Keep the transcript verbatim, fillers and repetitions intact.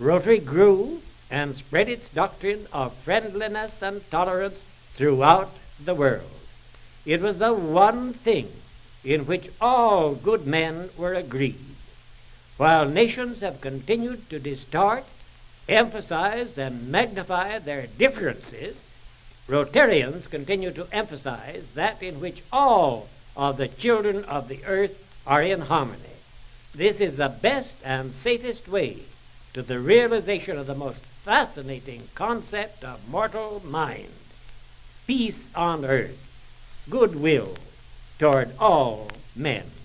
Rotary grew and spread its doctrine of friendliness and tolerance throughout the world. It was the one thing in which all good men were agreed. While nations have continued to distort, emphasize, and magnify their differences, Rotarians continue to emphasize that in which all of the children of the earth are in harmony. This is the best and safest way to the realization of the most fascinating concept of mortal mind: peace on earth, goodwill toward all men.